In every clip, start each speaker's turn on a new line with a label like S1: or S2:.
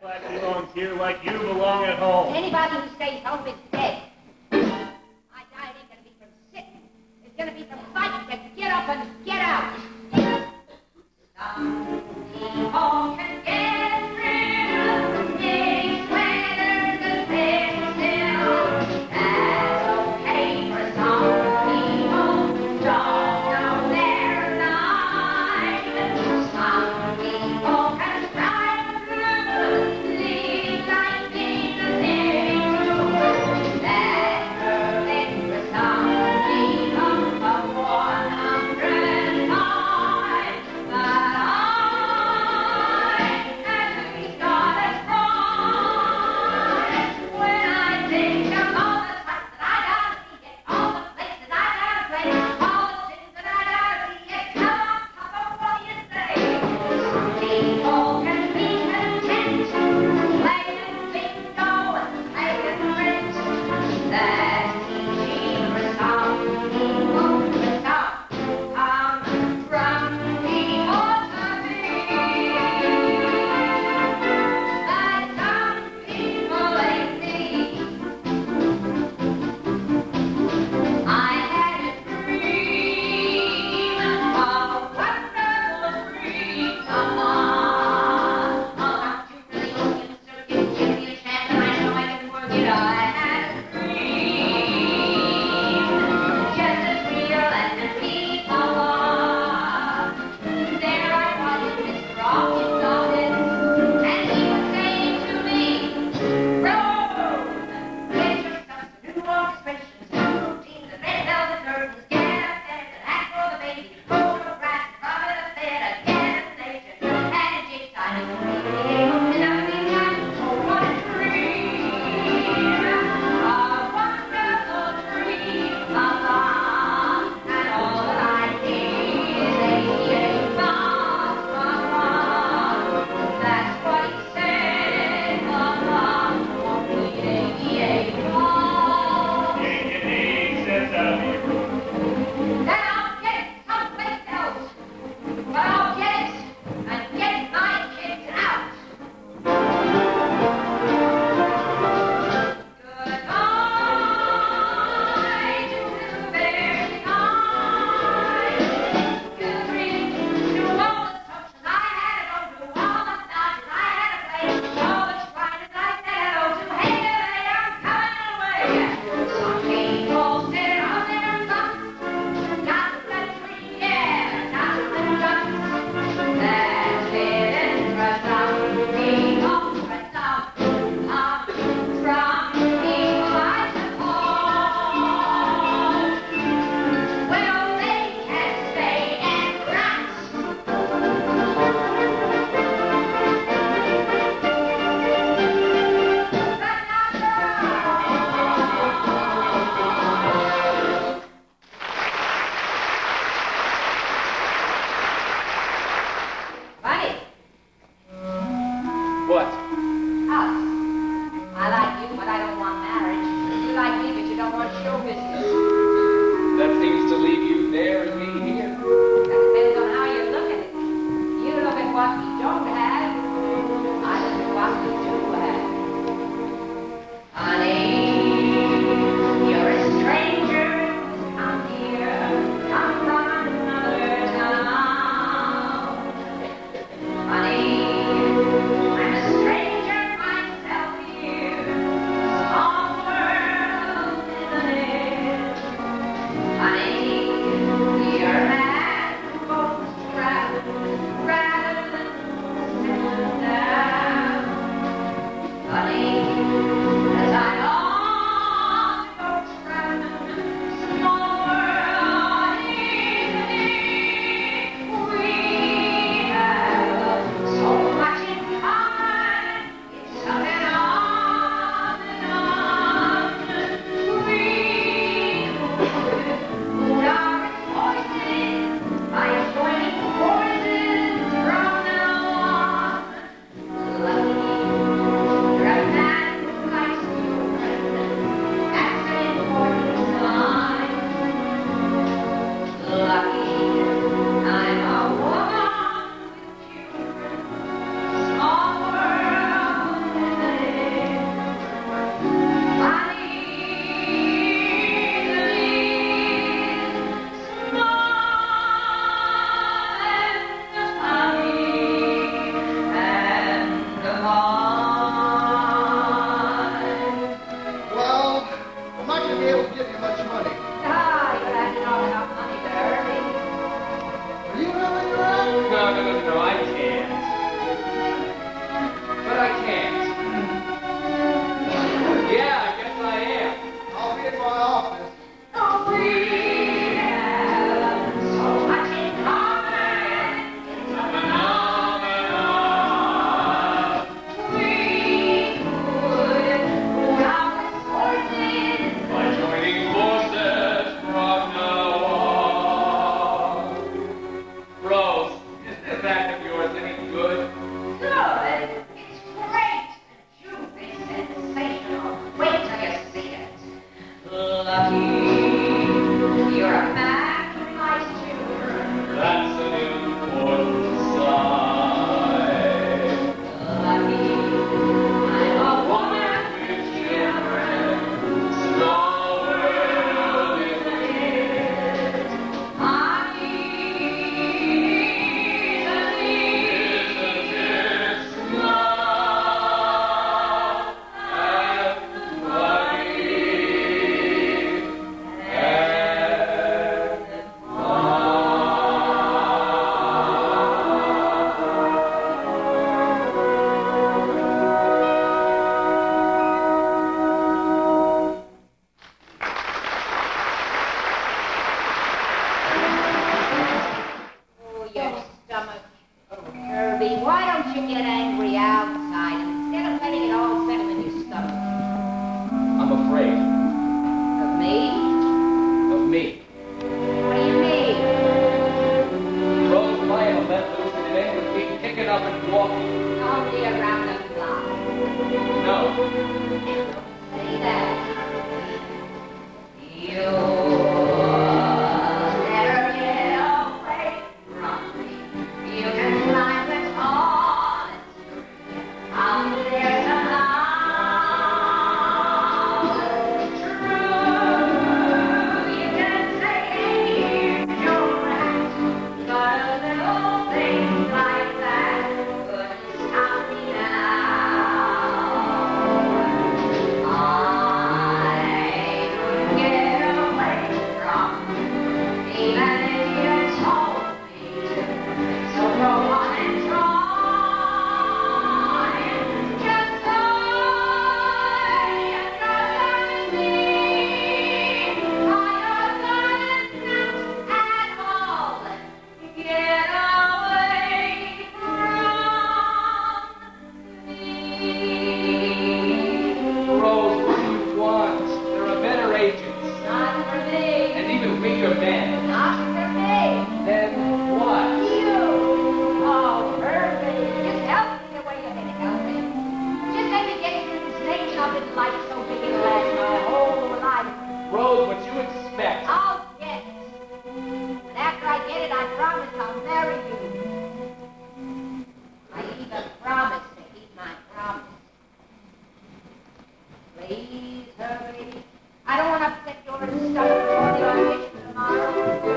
S1: Everybody belongs here like you belong at home.
S2: Anybody who stays home is dead. My diet ain't gonna be from sitting. It's gonna be from fighting to get up and get out. Some people can get through days when there's a big still. That's okay for some people. Don't know their life. Some people can ride through, live like in the living room. That's perfect for some people, but 100 times. But I at least got it right. When I think of all the times that I gotta be at, all the places I gotta play, all the sins that I gotta be at, come on, Papa, what do you say? Some people can be content, playing bingo and paying rent. That's easy for some people, but some come from people to me. But some people ain't me. I had a dream, a wonderful dream. Come on, don't you really hope you can give me a chance and I know I can work it. I had a dream, just as real as the people are. There I was in Mr. Hawkins' office, and he was saying to me, Rose, get yourself some new orchestrations, new routines, the red velvet curtains, get upstairs and ask for the baby, photograph, rub it up there, animation, and a jig time. And I think that's what a dream, a wonderful dream, and all that I hear is 88 bucks, that's what he said, won't need 88 bucks.
S1: He says that'll be rude.
S2: Then I'll get it someplace else. But I'll get it and get my kids out. Goodbye to the very kind. Good dreams to all the touches I had to go to, all the dodges I had to play, all the shrines I said hello to. Hey there, I'm coming away. Some people sit on their butts, got the blood free, yeah, got the guts. That's it for some people, for some people, I suppose. Well, they can stay and rot. Buddy,
S1: What?
S2: us. I like you, but I don't want marriage. You like me, but you don't want show business.
S1: That seems to leave you there and me here.
S2: That depends on how you look at it. You look at what we don't have. I look at what we do have. Honey, you're a stranger who's come here, come from another town. Honey, I'm a stranger light so big it'll last my whole life.
S1: Rose, what you expect?
S2: I'll get it. And after I get it, I promise I'll marry you. I even promise to keep my promise. Please hurry. I don't want to upset your stomach before the audition tomorrow.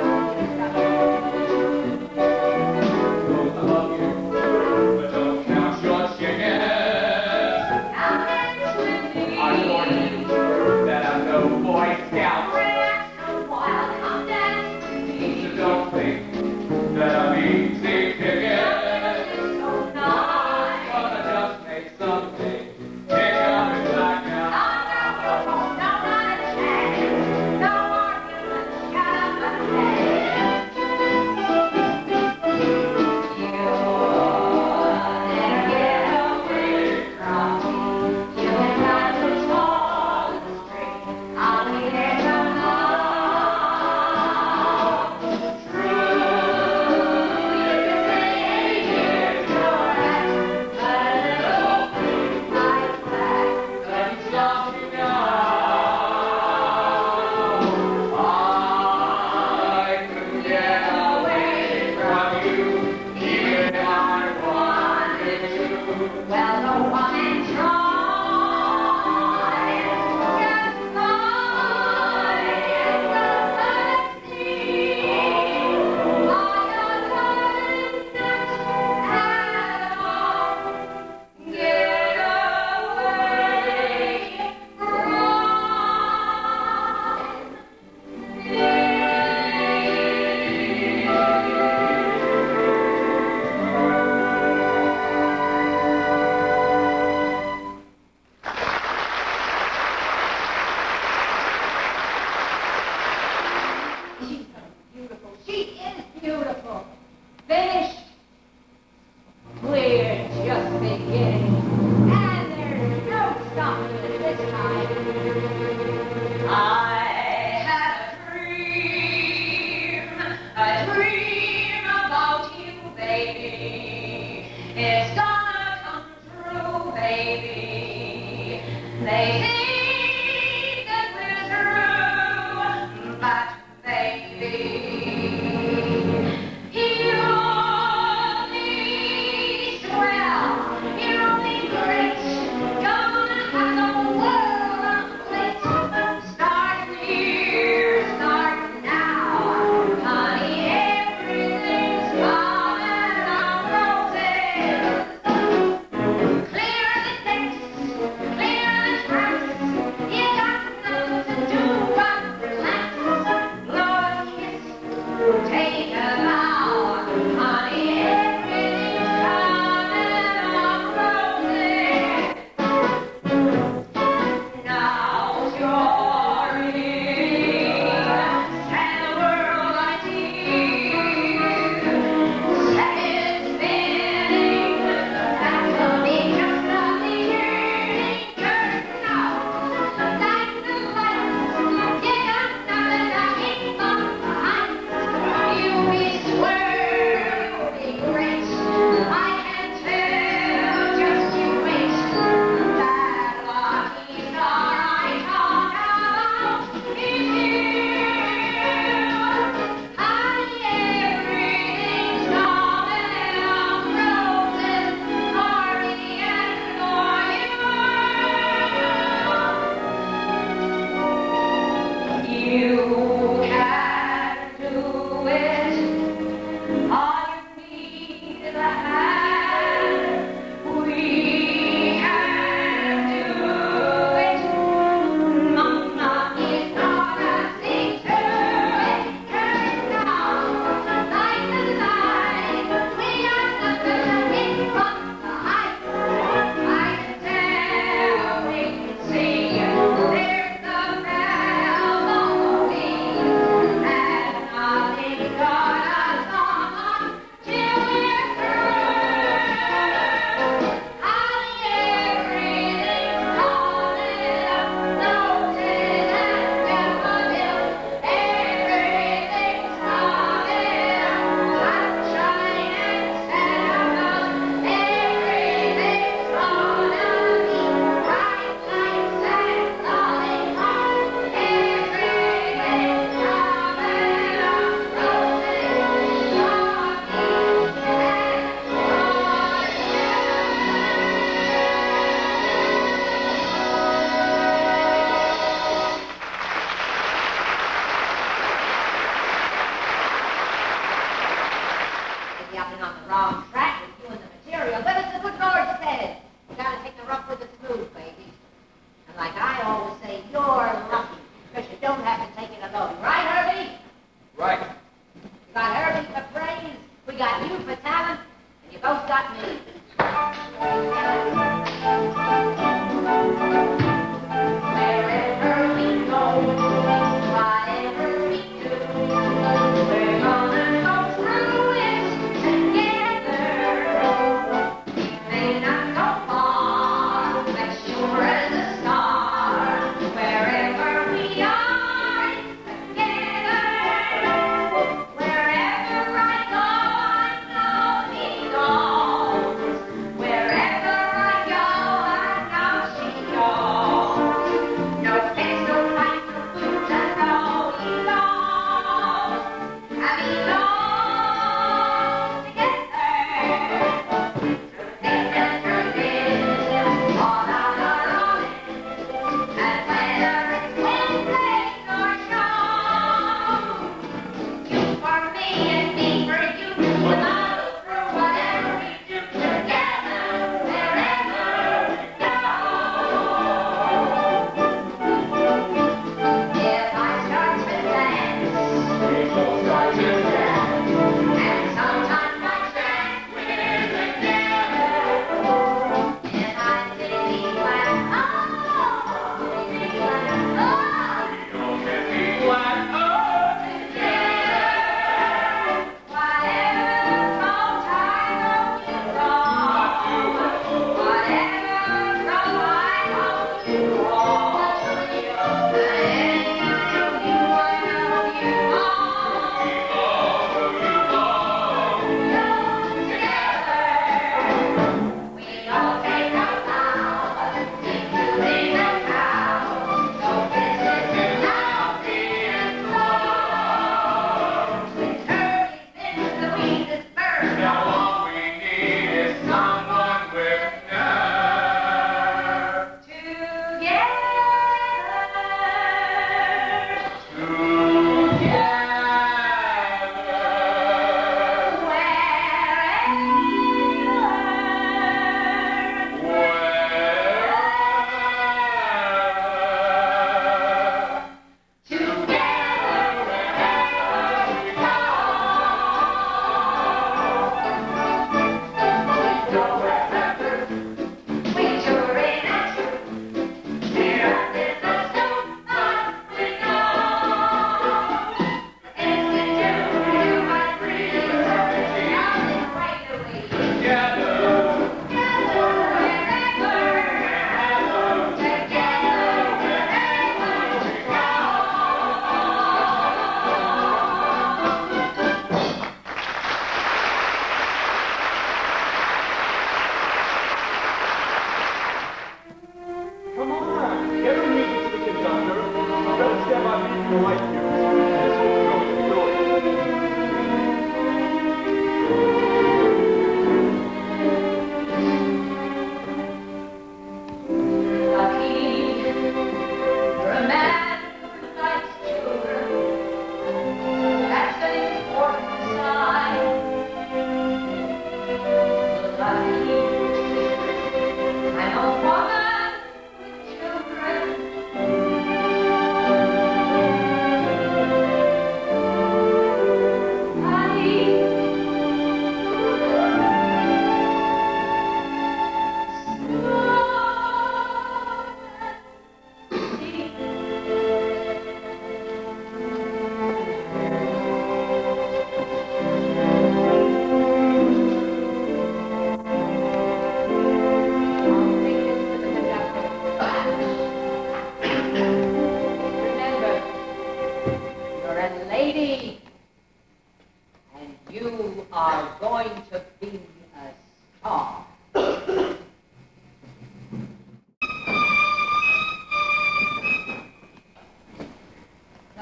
S1: Rose, I love you, but don't count your chickens. I warn you that I'm no Boy Scout. So don't think that I'm easy picking. Gonna just make something kick up inside now.
S2: Well, no one can try. Just fly and see. I don't not at all. Get away from She's so beautiful. She is beautiful. Finished. We're just beginning. And there's no stopping it this time. I had a dream about you, baby. It's gonna come true, baby. They think that we're through, but baby, you'll be swell, you'll be great, gonna have the world on plate. Start here, start now, honey, everything's coming on roses. Clear the decks, clear the tracks,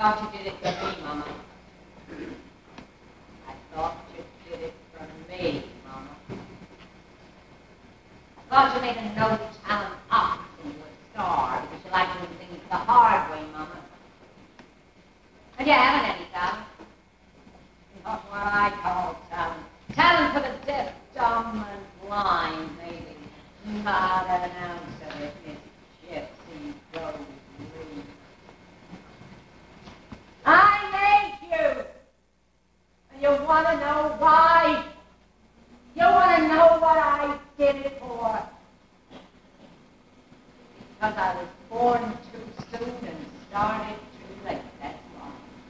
S3: thought you did it for me, Mama. I thought you did it for me, Mama. I thought you made a no talent ox into a star because you like doing things the hard way, Mama. And you haven't any talent. Not what I call talent. Talent for the deaf, dumb, and blind, maybe. Not an ounce of it, Miss Gypsy Rose Reed. I made you! And you want to know why? You want to know what I did it for? Because I was born too soon and started too late, that's why.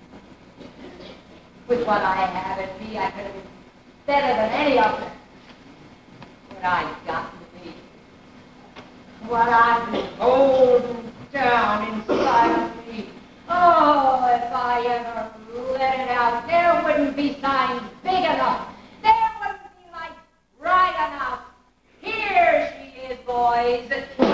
S3: With what I have in me, I could have been better than any of them. But I've gotten to be. What I've been holding down inside of me. Oh, if I ever let it out, there wouldn't be signs big enough. There wouldn't be lights bright enough. Here she is, boys.